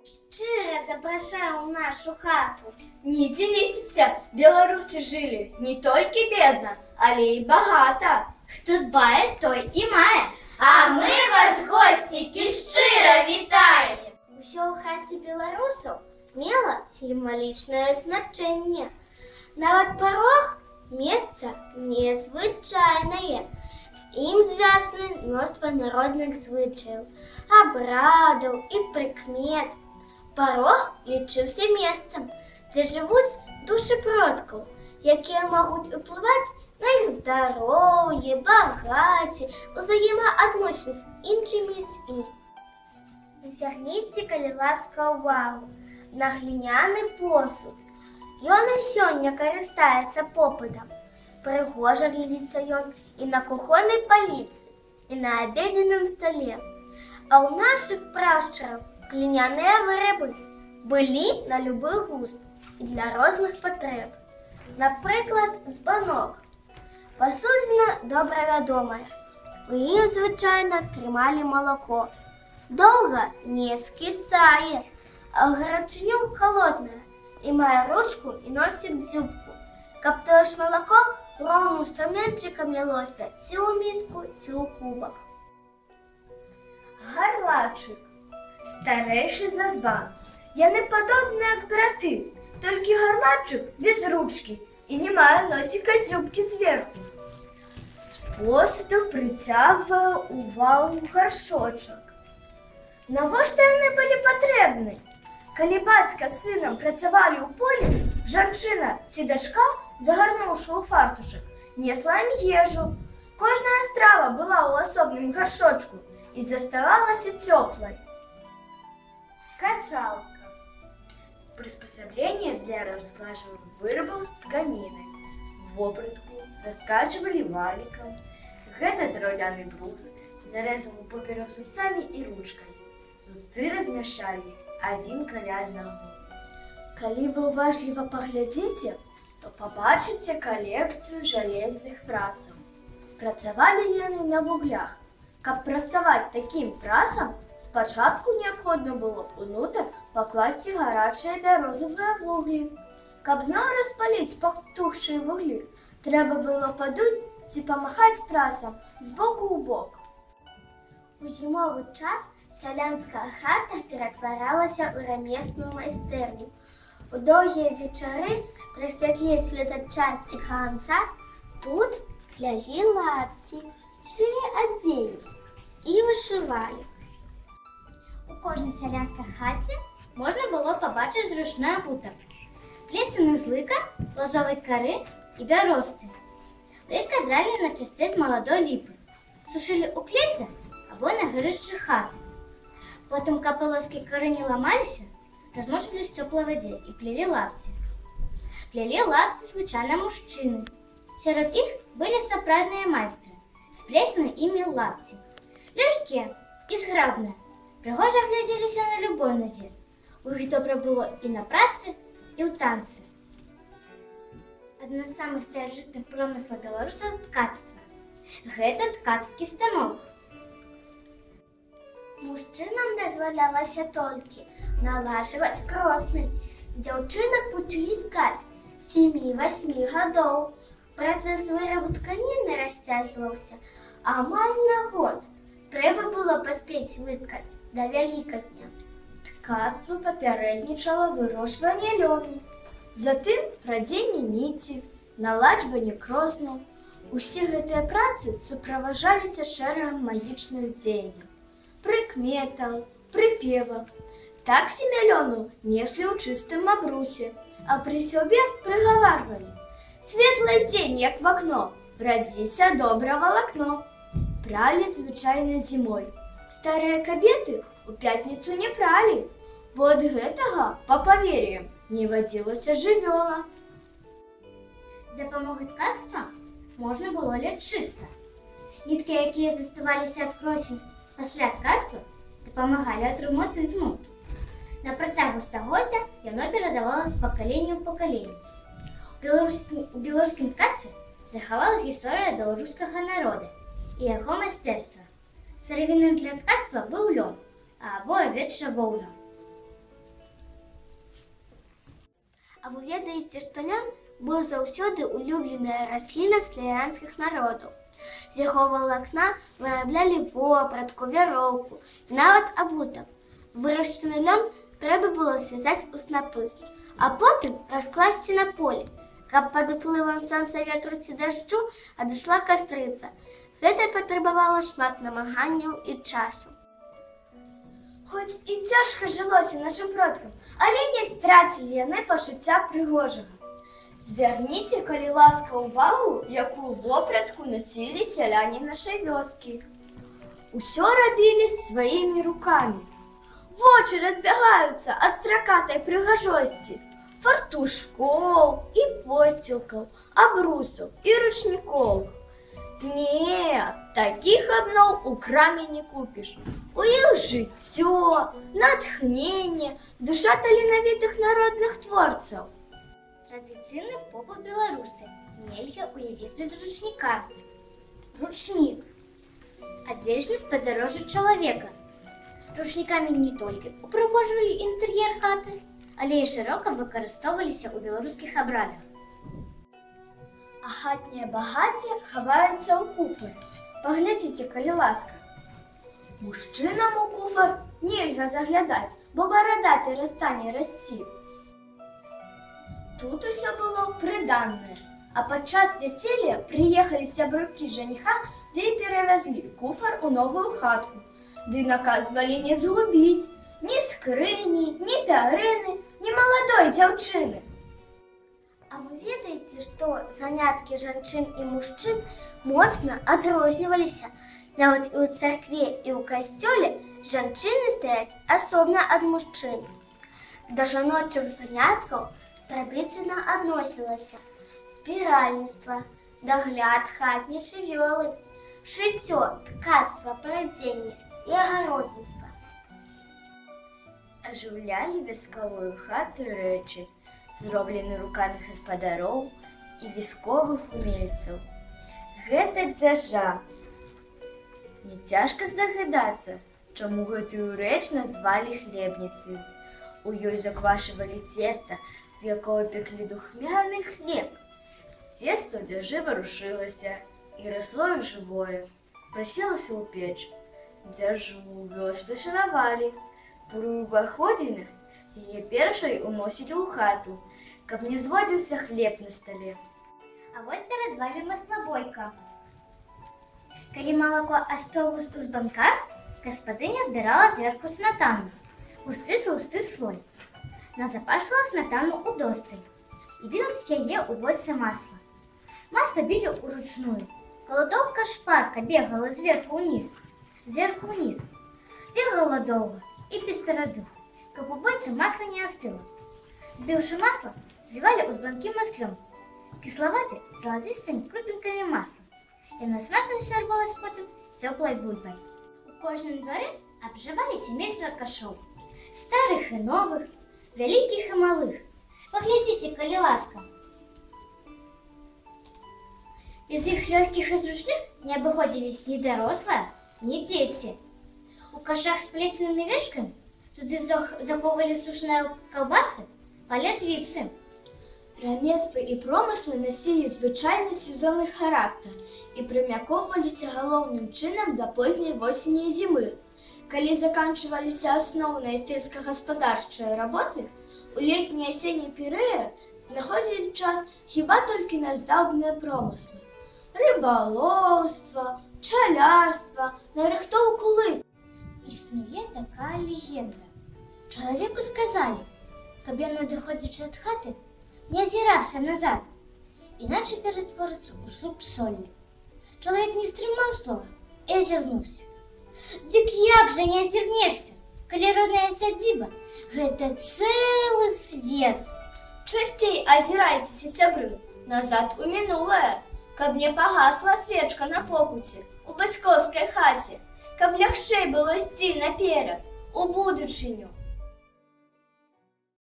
Шчыра запрашаю ў нашу хату. Не дзівіцеся, беларусы жылі не толькі бедна, але і багата. Хто дбае, той і мае. А мы вас, госцікі, шчыра вітаем! Усё ў хаце беларусаў мела сімвалічнае значэнне. Нават парог месца незвычайнае. З ім звязаны мноства народных звычаяў, абрадаў і прыкмет. Парог лічыўся месцам, дзе жывуць душы продкаў, якія могуць уплываць на іх здароўе, багацце, узаемаадносіны з іншымі людзьмі. Звярніце, калі ласка, увагу на гліняны посуд. Ён і сёння карыстаецца попытам. Прыгожа глядзіцца ён і на кухоннай паліцы, і на абедзенным стале. А ў нашых прашчараў гліняныя вырабы былі на любы густ і для розных патрэб. Напрыклад, збанок. Пасудзіна добра вядомая. У ім звычайна трымалі малако. Доўга не скісае, а гарачыню халоднае і мае ручку і носік дзюбку, каб тое ж малако роўным струменчыкам лілося ці ў міску, ці ў кубак. Гарлачык. Старэйшы за збан. Яны падобныя як браты, толькі гарлачык без ручкі і не мае носіка дзюбкі зверху. З посуду прыцягвае увагу гаршочак. Навошта яны былі патрэбны? Калі бацька з сынам працавалі ў полі, жанчына ці дачка, загарнуўшы ў фартушак, несла ім ежу. Кожная страва была ў асобным гаршочку і заставалася цёплай. Качалка. Приспособление для разглаживания вырабов с тканины. Вопратку раскачивали валиком. Гэта драўляны брус, нарезаны поперек зубцами и ручкой. Зубцы размяшчались один каля аднаго. Калі вы уважліва паглядзіце, то пабачыце калекцыю жалезных прасаў. Працавалі яны на вуглях. Каб працаваць такім прасам, спачатку неабходна было унутр пакласці гарачыя бярозавыя вуглі. Каб зноў распаліць патухшыя вуглі, трэба было падуць ці памахаць прасам з боку ў бок. У зімовы час сялянская хата ператваралася ў рамесную майстэрню. У доўгія вечары пры святле светачасці ганца тут плялі лапці, шылі адзенне і вышывалі. У кожнай сялянскай хаце можна было пабачыць зручны абутак. Плецены з лыка, лазовай кары і бяросты. Лыка дралі на частцы з маладой ліпы. Сушылі ў клеце або на гарышчы хаты. Потым, каб палоскі кары не ламаліся, размочвалі з цёплай вадзе і плелі лапці. Плелі лапці звычайна мужчыны. Сярод іх былі сапраўдныя майстры, сплецены імі лапці. Лёгкія і зграбныя, прыгожа глядзеліся на любой нозе. У іх добра было і на працы, і ў танцы. Адно з самых старажытных промыслаў беларусаў ткацтва. Гэта ткацкі станок. Мужчынам дазвалялася толькі налажваць кросны. Дзяўчынак вучылі ткаць 7-8 гадоў. Працэс вырабу тканіны расцягваўся амаль на год. Трэба было паспець выткаць да Вялікадня. Ткацтва папярэднічала вырошчванне лёну, затым прадзенне ніці, наладжванне кроснаў. Усе гэтыя працы суправаджаліся шэрагам магічных дзеянняў, прыкметаў, прыпеваў. Так семя лёну неслі ў чыстым абрусе, а пры сябе прыгаварвалі: светлый дзень, як в акно, радзіся добра валакно. Пралі звычайна зімой. Старыя кабеты у пятніцу не пралі, бо ад гэтага, па павер'ям, не вадзілася жывёла. З дапамогай ткацтва можна было лячыцца. Ніткі, якія заставаліся ад кросень пасля ткацтва, дапамагалі ад рэўматызму. На працягу стагоддзя яно перадавалася з пакалення ў пакаленне. У беларускім ткацтве захавалась гісторыя беларускага народа і яго майстэрства. Сыравінай для ткацтва быў лён або авечая воўна. А вы ведаеце, што лён быў заўсёды улюбленая расліна славянскіх народаў. З яго валакна выраблялі вопратку, вяроўку і нават абутак. Вырашчаны лён трэба было звязаць у снапы, а потым раскласці на полі, каб пад уплывам сонца, ветру ці дажджу адышла кастрыца. Гэта патрабавала шмат намаганняў і часу. Хоць і цяжка жылося нашым продкам, але не страцілі яны пачуцця прыгожага. Звярніце, калі ласка, увагу, якую вопратку насілі сяляне нашай вёскі. Усё рабілі сваімі рукамі. Вочы разбягаюцца ад стракатай прыгажосці. Фартушкоў і посцілкаў, абрусаў і ручнікоў. Не, такіх абноў у краме не купіш. У іх жыццё, натхненне, душа таленавітых народных творцаў. Традыцыйны побыт беларусы нельга уявіць без ручніка. Ручнік – адвечны спадарожжа чалавека. Ручнікамі не толькі упрыгожвалі інтэр'ер хаты, але і шырока выкарыстоўваліся ў беларускіх абрадах. А хатняе багацце хаваецца ў куфары. Паглядзіце, калі ласка. Мужчынам у куфар нельга заглядаць, бо барада перастане расці. Тут усё было прыданнае, а падчас вяселля прыехалі сябрукі жаніха ды і перавязлі куфар у новую хатку. Ды наказвалі не згубіць ні скрыні, ні пярыны, ні маладой дзяўчыны. А вы ведаеце, што заняткі жанчын і мужчын моцна адрозніваліся? Нават і ў царкве, і ў касцёле жанчыны стаяць асобна ад мужчын. Да жаночых заняткаў традыцыйна адносілася збіральніцтва, дагляд хатняй жывёлы, шыццё, ткацтва, пладзенне і агародніцтва. Ажыўлялі вясковую хату рэчы, зроблены рукамі гаспадароў і вясковых умельцаў. Гэта дзяжа. Не цяжка здагадацца, чаму гэтую рэч назвалі хлебніцаю. У ёй заквашвалі цеста, з якога пеклі духмяны хлеб. Цеста ў дзяжы варушылася і расло як жывое, прасілася ў печ. Дзяжу вёсцы шанавалі. Пры ўваходзінах яе першай уносілі ў хату, каб не зводзіўся хлеб на стале. А вось перад вамі маслабойка. Калі малако астолвалася ў збанках, гаспадыня збірала зверху сметану, густы слусты слой. Назапашвала сметану удосталь і біла з яе ў бочцы масла. Масло білі ўручную. Каладоўка шпарка бегала зверху ўніз, бегала доўга і без перадыху, каб у бочцы масла не астыла. Збіўшы масла, злівалі ў збанкі маслом, кіславаты з залацістымі крупінкамі масла. Яна смачна сярбалася потым з цёплай бульбай. У кожным двары абжывалі сямейства кашоў, старых і новых, вялікіх і малых. Паглядзіце, калі ласка. Без іх лёгкіх і зручных не абыходзілись ні дарослыя, ні дзеці. У кашах з плеценымі вечкамі туды захоўвалі сушныя каўбасы, палядвіцы. Рамествы і промыслы насілі звычайны сезонны характар і прымяковваліся галоўным чынам да позняй восені і зімы. Калі заканчваліся асноўныя сельскагаспадарчыя работы, у летні асенні перыяд знаходзілі час хіба толькі на здаўбныя промыслы. Рыбалоўства, пчалярства, нарыхтоўку лык. Існуе такая легенда. Чалавеку сказалі, каб ён, адыходзячы ад хаты, не азірався назад, іначе перетвориться у слуп солі. Чоловік не стрімав слова і озирнувся. Дик як же не озирнешься, коли родная сядзіба – гэта цэлы свет. Часцей азірайцеся, сябры, назад у мінулае, каб не пагасла свечка на покуце у бацькоўскай хаце, каб лягчэй было ісці наперад, у будучыню.